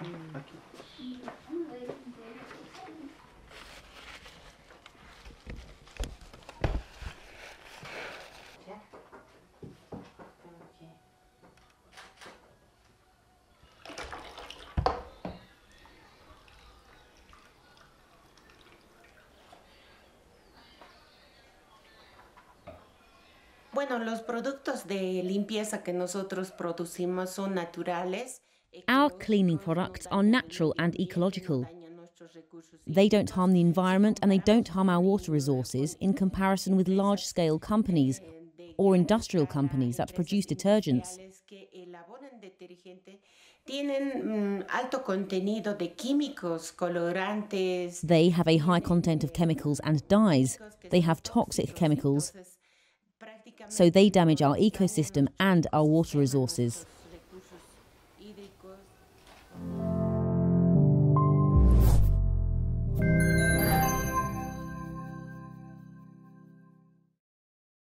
Bueno, los productos de limpieza que nosotros producimos son naturales. Our cleaning products are natural and ecological. They don't harm the environment and they don't harm our water resources in comparison with large-scale companies or industrial companies that produce detergents. They have a high content of chemicals and dyes. They have toxic chemicals, so they damage our ecosystem and our water resources.